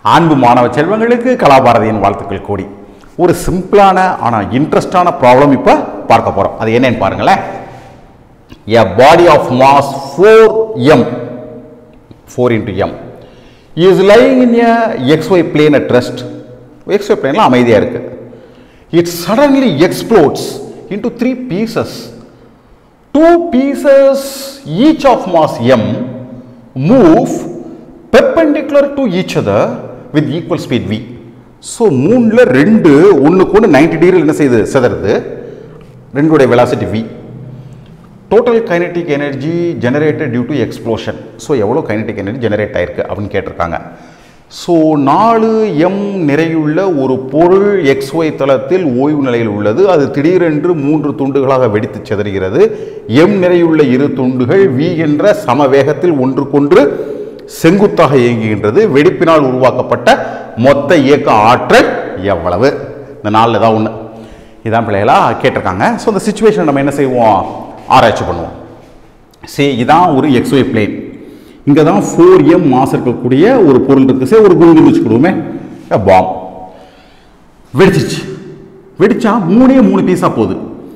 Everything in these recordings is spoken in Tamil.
அன்பு மாணவ செல்வங்களுக்கு கலாபாரதியின் வாழ்த்துக்கள் கூடி. ஒரு சிம்பிளான ஆனால் இன்ட்ரெஸ்டான ப்ராப்ளம் இப்போ பார்க்க போகிறோம். அது என்னன்னு பாருங்களேன். A body of mass 4m 4 into m is lying in a xy plane at rest. xy plane அமைதியா இருக்கு. It suddenly explodes into 3 pieces. 2 pieces each of mass m move perpendicular to each other with equal speed v. So மூணுல ரெண்டு ஒண்ணுக்கு ஒன்று 90 டிகிரியில் என்ன செய்யுது, சிதறுது. ரெண்டுடைய velocity v. Total kinetic energy generated due to explosion. So எவ்வளோ kinetic energy generate ஆயிருக்கு அப்படின்னு கேட்டிருக்காங்க. ஸோ 4m நிறையுள்ள ஒரு பொருள் xy தளத்தில் ஓய்வு நிலையில் உள்ளது. அது திடீரென்று 3 துண்டுகளாக வெடித்து சிதறுகிறது. m நிறையுள்ள இரு துண்டுகள் v என்ற சம வேகத்தில் ஒன்றுக்கொன்று செங்குத்தாக இயங்குகின்றது. வெடிப்பினால் உருவாக்கப்பட்ட மொத்த இயக்க ஆற்றல் எவ்வளவு? இந்த நாளில் ஏதாவது ஒன்று இதான் பிள்ளைகளா கேட்டிருக்காங்க. ஸோ இந்த சிச்சுவேஷன் நம்ம என்ன செய்வோம், ஆராய்ச்சி பண்ணுவோம். சரி, இதான் ஒரு xy பிளேன். இங்கே தான் 4m மாஸ் இருக்கக்கூடிய ஒரு பொருள் இருக்குது. சரி, ஒரு குண்டு வச்சுக்கிடுவோமே, பாம் வெடிச்சிச்சு. வெடிச்சா 3 பீஸாக போகுது.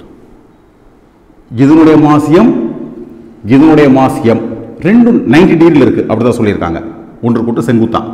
இதனுடைய மாஸ் m, இதனுடைய மாஸ் m, ரெண்டும் 90 டிகிரியில் இருக்கு. அப்படிதான் சொல்லியிருக்காங்க. ஒன்று கூட்டு செங்குத்தான்.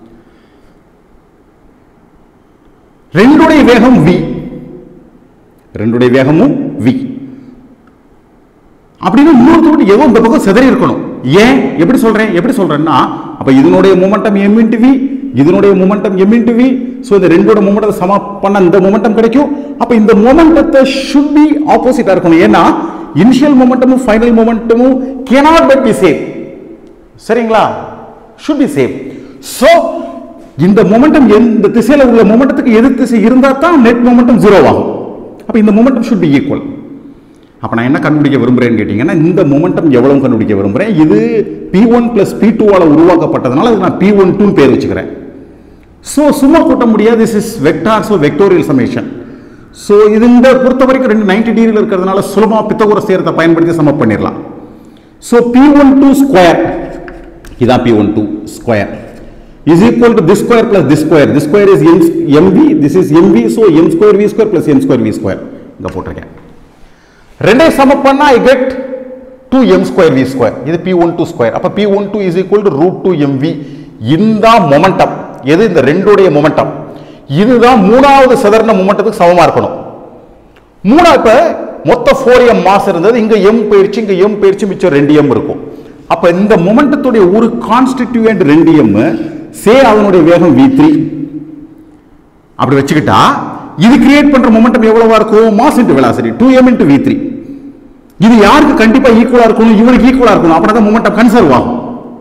ரெண்டுடைய வேகம் v, ரெண்டுடைய வேகமும் v. அப்படின்னு இன்னொரு ஏதோ இந்த பக்கம் சிதறி இருக்கணும். ஏன் எப்படி சொல்றேன்னா, அப்ப இதனுடைய மொமெண்டம் m into v, இதனுடைய momentum m into v. So இந்த ரெண்டோட மொமெண்டத்தை சம பண்ண இந்த மொமெண்டம் கிடைக்கும். அப்ப இந்த மொமெண்டத்தை should be ஆப்போசிட்டா இருக்கணும். ஏன்னா இனிஷியல் மொமெண்டமும் ஃபைனல் மொமெண்டமும் cannot but be same. சரிங்களா? should be same. சோ இந்த மொமெண்டம் இந்த திசையில உள்ள மொமெண்டத்துக்கு எதிர் திசை இருந்தா தான் நெட் மொமெண்டம் 0 ஆகும். அப்ப இந்த மொமெண்டம் should be equal. அப்ப நான் என்ன கண்டுபிடிக்க விரும்புறேன்னு கேட்டீங்கன்னா, இந்த மொமெண்டம் எவ்வளவு கண்டுபிடிக்க விரும்புறேன். இது p1 plus p2 ஆல உருவாக்கப்பட்டதனால இது நான் p12 ன்னு பேர் வச்சுக்கிறேன். சோ சும்மா கூட்ட முடியாது. this is vector, so vectorial summation. So இது இந்த பொறுத்த வரைக்கும் ரெண்டு 90 டிகிரியில் இருக்கிறதுனால சுலபமா பித்தகோரஸ் தியரத்தை பயன்படுத்தி சம பண்ணிடலாம். சோ p12 ஸ்கொயர், இதான் p12 square is equal to this square plus this square. This square is mv, this is mv, so m square v square plus m square v square. இங்க போட்டுருக்கேன். ரெண்டே சம பண்ணா I get 2m square v square. இது p12 ஸ்கொயர். அப்ப p12 is equal to root 2 mv. இந்த மொமெண்டம் எது, இந்த ரெண்டுடைய மொமெண்டம். இதுதான் மூணாவது சதுர மொமெண்டத்துக்கு சமமா இருக்கணும். இப்ப மொத்த 4m மாஸ் இருந்தது. இங்க m போயிடுச்சு, இங்க m போயிடுச்சு, மிச்சம் 2m இருக்கும். அப்ப இந்த மொமெண்டத்துடைய ஒரு கான்ஸ்டிடியூயன்ட் 2m, சே அதனுடைய வேகம் v3. அப்படி வச்சுக்கிட்டா இது கிரியேட் பண்ற மொமெண்டம் எவ்வளவா இருக்கும், mass into velocity 2m into v3. இது யாருக்கு கண்டிப்பா ஈக்குவலா இருக்கணும், இவனுக்கு ஈக்குவலா இருக்கணும். அப்பதான் மொமெண்டம் கன்சர்வ் ஆகும்.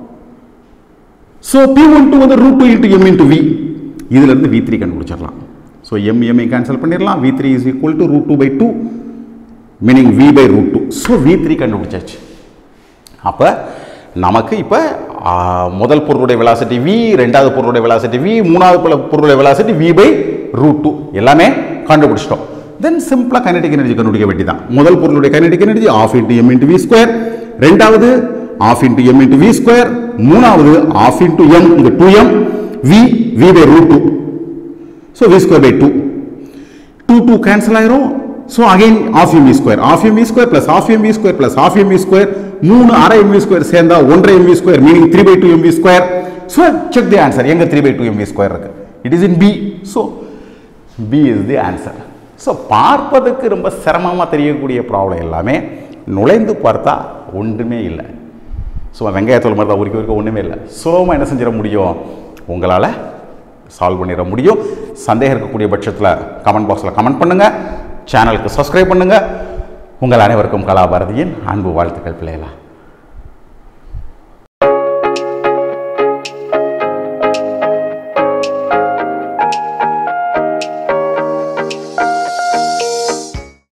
சோ p12 வந்து root 2 into m into v. இதுல இருந்து v3 கண்டுபிடிச்சிடலாம். சோ m கேன்சல் பண்ணிடலாம். v3 is equal to root 2 by 2 meaning v by root 2. So v3 கண்டுபிடிச்சாச்சு. அப்ப நமக்கு இப்ப முதல் பொருளுடைய வெலாசிட்டி v, இரண்டாவது பொருளுடைய வெலாசிட்டி v, மூணாவது பொருளுடைய வெலாசிட்டி v by root 2 எல்லாமே கண்டுபிடிச்சிட்டோம். தென் சிம்பிளா கைனடிக் எனர்ஜி கண்டுபிடிக்க வேண்டியதான். முதல் பொருளுடைய kinetic energy half into m into v square, இரண்டாவது half into m into v square, மூணாவது half into m இந்த 2m v by root 2. so v square by 2 2 cancel ஆயிரும். so again half m v square plus half m v square plus half m v square, மூணு அரை m v square சேர்ந்தா 1/2 m v square meaning 3 by 2 m v square. so check the answer. எங்க 3 by 2 m v square இருக்கு? it is in b. so b is the answer. so பார்ப்பதற்கு ரொம்ப சிரமமா தெரியக்கூடிய ப்ராப்ளம் எல்லாமே நுழைந்து பார்த்தா ஒன்றுமே இல்லை. சும்மா வெங்காயத்தோல் மாதிரி தான் உரிக்க ஒன்றுமே இல்லை. சுலபமாக என்ன செஞ்சிட முடியும், உங்களால் சால்வ் பண்ணிட முடியும். சந்தேகம் இருக்கக்கூடிய பட்சத்தில் கமெண்ட் பாக்ஸில் கமெண்ட் பண்ணுங்க, சேனலுக்கு சப்ஸ்கிரைப் பண்ணுங்க. உங்கள் அனைவருக்கும் கலாபாரதியின் அன்பு வாழ்த்துக்கள் பிள்ளைகளா.